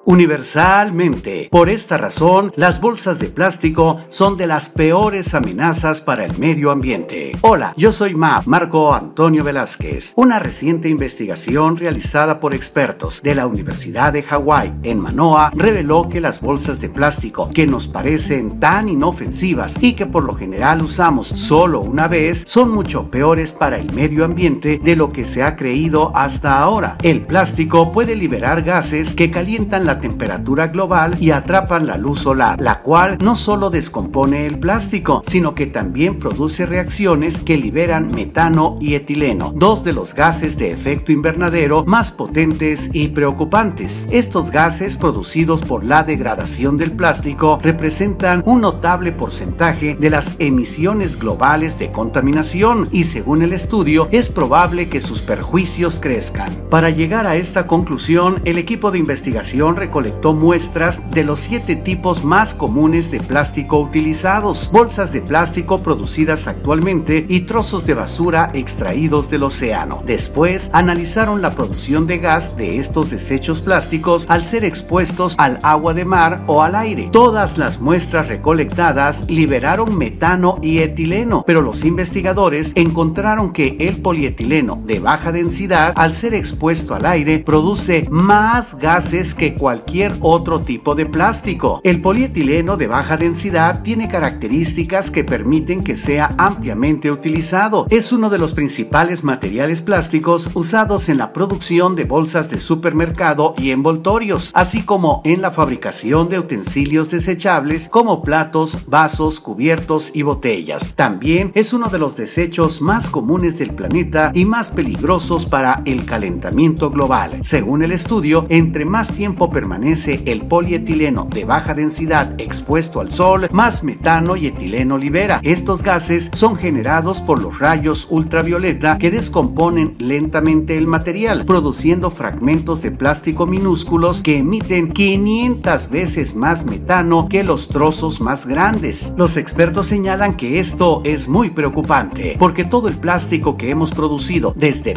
Universalmente. Por esta razón, las bolsas de plástico son de las peores amenazas para el medio ambiente. Hola, yo soy Marco Antonio Velázquez. Una reciente investigación realizada por expertos de la Universidad de Hawái en Manoa reveló que las bolsas de plástico, que nos parecen tan inofensivas y que por lo general usamos solo una vez, son mucho peores para el medio ambiente de lo que se ha creído hasta ahora. El plástico puede liberar gases que calientan la temperatura global y atrapan la luz solar, la cual no solo descompone el plástico, sino que también produce reacciones que liberan metano y etileno, dos de los gases de efecto invernadero más potentes y preocupantes. Estos gases, producidos por la degradación del plástico, representan un notable porcentaje de las emisiones globales de contaminación y, según el estudio, es probable que sus perjuicios crezcan. Para llegar a esta conclusión, el equipo de investigación recolectó muestras de los 7 tipos más comunes de plástico utilizados, bolsas de plástico producidas actualmente y trozos de basura extraídos del océano. Después, analizaron la producción de gas de estos desechos plásticos al ser expuestos al agua de mar o al aire. Todas las muestras recolectadas liberaron metano y etileno, pero los investigadores encontraron que el polietileno de baja densidad, al ser expuesto al aire, produce más gases que cualquier otro tipo de plástico. El polietileno de baja densidad tiene características que permiten que sea ampliamente utilizado. Es uno de los principales materiales plásticos usados en la producción de bolsas de supermercado y envoltorios, así como en la fabricación de utensilios desechables como platos, vasos, cubiertos y botellas. También es uno de los desechos más comunes del planeta y más peligrosos para el calentamiento global. Según el estudio, entre más tiempo permanece el polietileno de baja densidad expuesto al sol, más metano y etileno libera. Estos gases son generados por los rayos ultravioleta que descomponen lentamente el material, produciendo fragmentos de plástico minúsculos que emiten 500 veces más metano que los trozos más grandes. Los expertos señalan que esto es muy preocupante, porque todo el plástico que hemos producido desde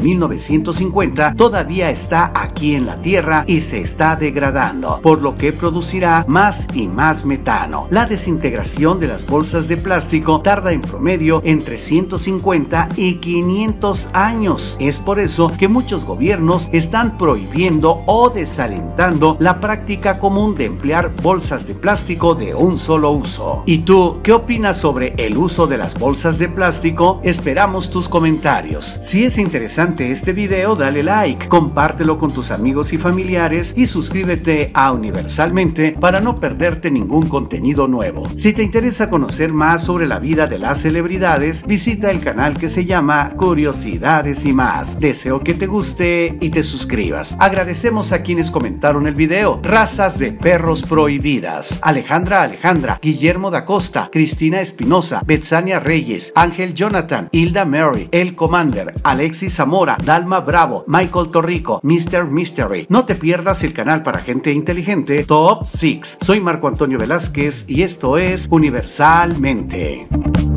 1950 todavía está aquí en la Tierra y se está degradando, por lo que producirá más y más metano. La desintegración de las bolsas de plástico tarda en promedio entre 150 y 500 años. Es por eso que muchos gobiernos están prohibiendo o desalentando la práctica común de emplear bolsas de plástico de un solo uso. ¿Y tú qué opinas sobre el uso de las bolsas de plástico? Esperamos tus comentarios. Si es interesante este video, dale like, compártelo con tus amigos y familiares y suscríbete a Universalmente para no perderte ningún contenido nuevo. Si te interesa conocer más sobre la vida de las celebridades, visita el canal que se llama Curiosidades y Más. Deseo que te guste y te suscribas. Agradecemos a quienes comentaron el video: razas de perros prohibidas, Alejandra, Guillermo da Costa, Cristina Espinosa, Betsania Reyes, Ángel Jonathan, Hilda Mary, El Commander, Alexis Zamora, Dalma Bravo, Michael Torrico, Mr. Mystery. No te pierdas el canal para gente inteligente Top 6. Soy Marco Antonio Velázquez y esto es Universalmente.